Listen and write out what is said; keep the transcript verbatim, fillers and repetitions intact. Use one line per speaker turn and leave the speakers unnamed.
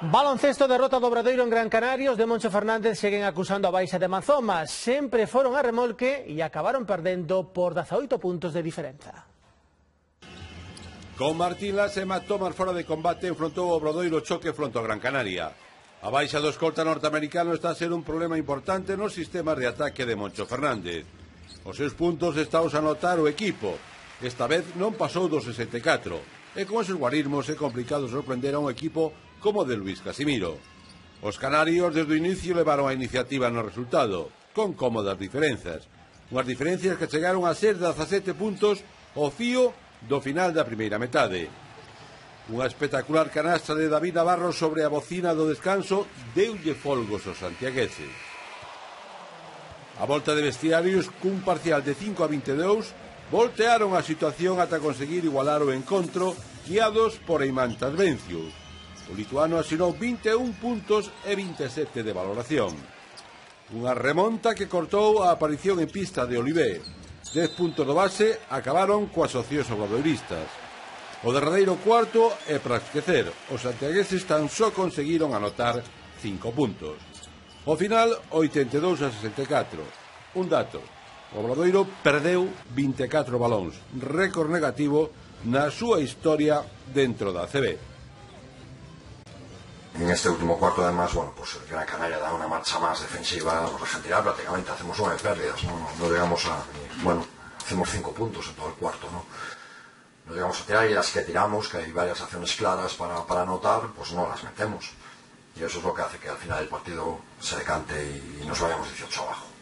Baloncesto, derrota do Obradoiro en Gran Canaria. Os de Moncho Fernández seguen acusando a baixa de Manzoma. Sempre foron a remolque e acabaron perdendo por dezaoito puntos de diferenza.
Con Martín Lasse e Matt Thomas fora de combate, enfrontou o Obradoiro choque fronte ao Gran Canaria. A baixa do escolta norteamericano está a ser un problema importante nos sistemas de ataque de Moncho Fernández. Os seus puntos estaos a notar o equipo. Esta vez non pasou dos sesenta e catro. E con esos guarismos é complicado sorprender a un equipo como o de Luis Casimiro. Os canarios desde o inicio levaron a iniciativa no resultado, con cómodas diferenzas. Unhas diferencias que chegaron a ser dezasete puntos ao fío do final da primeira metade. Unha espectacular canastra de David Navarro sobre a bocina do descanso deulle folgos aos santiagueses. A volta de vestiarios, cun parcial de cinco a vinte e dous, voltearon a situación ata conseguir igualar o encontro, guiados por Eimantas Vencius. O lituano asinou vinte e un puntos e vinte e sete de valoración. Unha remonta que cortou a aparición en pista de Olivé. dez puntos do base acabaron coas opcións obradoiristas. O derradeiro cuarto é para esquecer. Os santiagueses tan só conseguiron anotar cinco puntos. Ao final, oitenta e dous a sesenta e catro. Un dato: o Obradoiro perdeu vinte e catro balóns, récord negativo na súa historia dentro da A C B.
En este último cuarto, además, bueno, pues el Gran Canaria da una marcha más defensiva, nos dejan tirar prácticamente, hacemos nueve pérdidas, no, no llegamos a, bueno, hacemos cinco puntos en todo el cuarto, ¿no? No llegamos a tirar y las que tiramos, que hay varias acciones claras para, para anotar, pues no las metemos. Y eso es lo que hace que al final el partido se decante y, y nos vayamos dieciocho abajo.